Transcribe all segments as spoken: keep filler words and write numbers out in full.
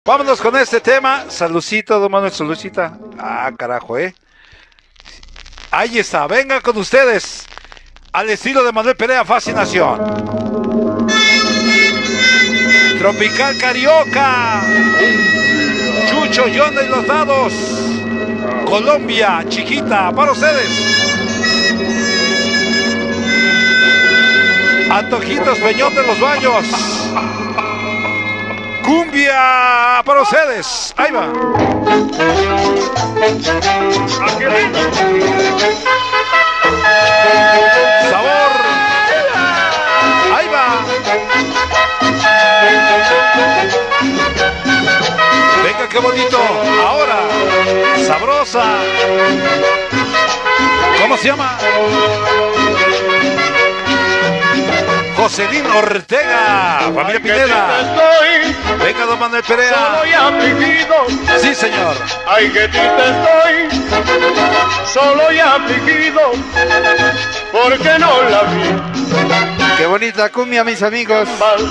Vámonos con este tema. Saludcito, don Manuel, saludcita. Ah, carajo, eh. Ahí está, venga con ustedes. Al estilo de Manuel Perea, Fascinación. Tropical Carioca. Chucho, Yonda y los dados. Colombia, chiquita, para ustedes. Antojitos, Peñón de los Baños. Cumbia para ustedes. Ahí va. Sabor. Ahí va. Venga, qué bonito. Ahora, sabrosa. ¿Cómo se llama? Joselín Ortega, familia Pineda. Venga, don Manuel Perea. Sí, señor. Ay, que triste estoy, solo y afligido, porque no la vi. Qué bonita cumbia, mis amigos.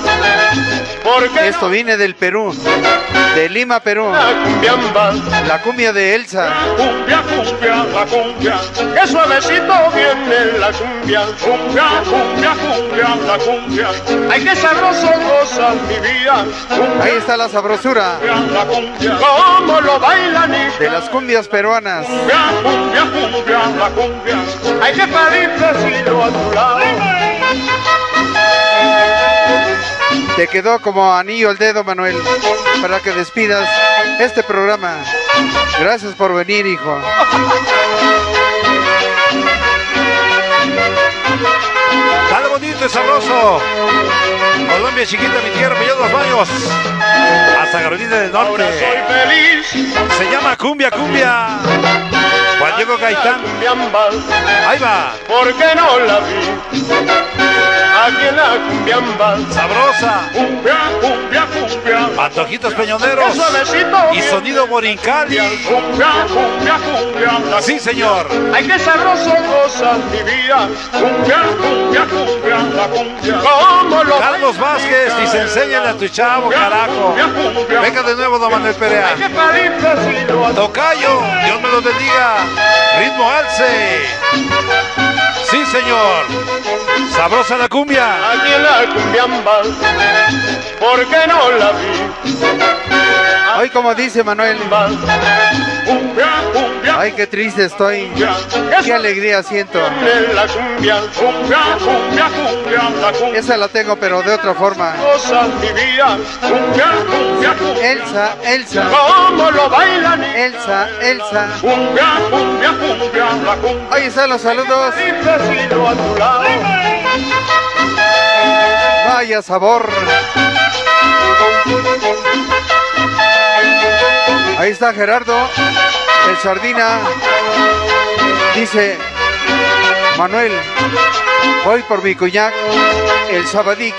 Esto viene del Perú, de Lima, Perú. La cumbia, la cumbia de Elsa. La cumbia, cumbia, la cumbia. Qué suavecito viene la cumbia. Cumbia, cumbia, cumbia, la cumbia. Ay, qué sabroso goza mi vida. Cumbia, ahí está la sabrosura. la cumbia. Cómo lo bailan y de las cumbias peruanas. Cumbia, cumbia, cumbia, la cumbia. Ay, qué padre a tu lado. Te quedó como anillo al dedo, Manuel, para que despidas este programa. Gracias por venir, hijo. Dale bonito y sabroso. Colombia, chiquita, mi tierra, Peñón de los Baños. Hasta Carolina del Norte. Ahora soy feliz. Se llama Cumbia, Cumbia. Juan Diego Gaitán. Ahí va. ¿Por qué no la vi? Aquí en la cumbiamba. Sabrosa. Cumbia, cumbia, cumbia. Antojitos peñoneros. Y sonido Borincali. Cumbia, cumbia, cumbia. Sí, señor. Ay, qué sabroso goza mi vida. Cumbia, cumbia, cumbia, la cumbia. ¿Cómo lo Carlos Vázquez, y se enséñale a tu chavo, carajo. Venga de nuevo, don Manuel Perea. Tocayo, Dios me lo bendiga. Ritmo alce. Sí, señor. Sabrosa la cumbia. Aquí en la cumbiamba. ¿Por qué no la vi? Hoy, como dice Manuel. Cumbia, cumbia. Ay, qué triste estoy. Qué alegría siento. La cumbia, cumbia, cumbia, cumbia, la cumbia. Esa la tengo, pero de otra forma. Cumbia, cumbia, cumbia. Elsa, Elsa. ¿Cómo lo bailan? Elsa, Elsa. Cumbia, cumbia, cumbia, la cumbia. Ahí están los saludos. A tu lado. Vaya sabor. Ahí está Gerardo, el Sardina. Dice Manuel, voy por mi cuñac, el Sabadic.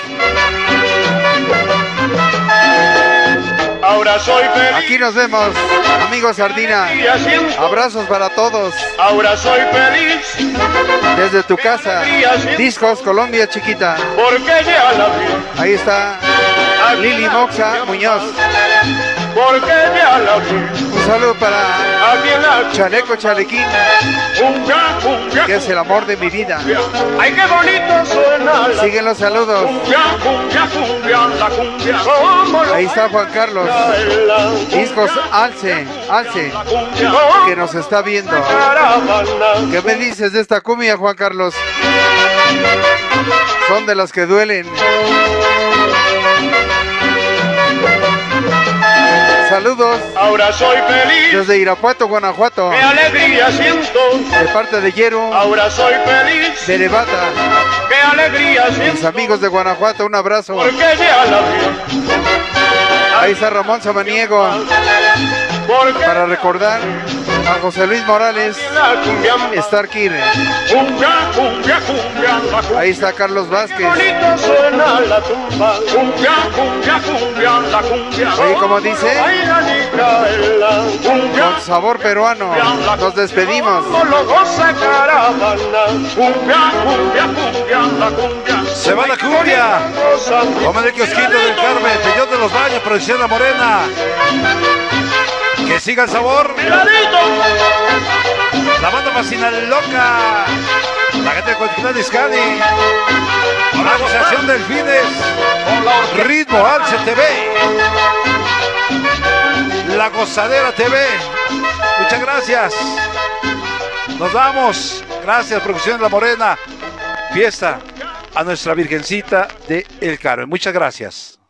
Ahora soy feliz. Aquí nos vemos, amigos Sardina. Abrazos para todos. Ahora soy feliz. Desde tu casa, Discos Colombia, chiquita. Porque ya la vi. Ahí está Lili Moxa Muñoz. Porque ya la vi. Un saludo para Chaleco Chalequín, que es el amor de mi vida. Ay, qué bonito suena. Siguen los saludos. Cumbia, cumbia, la cumbia. Ahí está Juan Carlos. Discos Alce, Alce, que nos está viendo. ¿Qué me dices de esta cumbia, Juan Carlos? Son de las que duelen. Saludos. Ahora soy feliz. Desde Irapuato, Guanajuato. Qué alegría siento. De parte de Yero. Ahora soy feliz. De Nevada. Qué alegría siento. Mis amigos de Guanajuato, un abrazo. Porque ya la vi. Ahí está Ramón Samaniego. Para recordar a José Luis Morales, Starkir. Ahí está Carlos Vázquez. Oye, como dice, Con sabor peruano, nos despedimos. Se va la cumbia. Comen el kiosquito del Carmen, Peñón de los Baños, producción La Morena. Que siga el sabor. La banda Fascinal Loca. La gente de Cotitlán Izcalli. La Asociación Delfines. Ritmo Alce T V. La Gozadera T V. Muchas gracias. Nos vamos. Gracias, producción La Morena. Fiesta a nuestra Virgencita de El Carmen. Muchas gracias.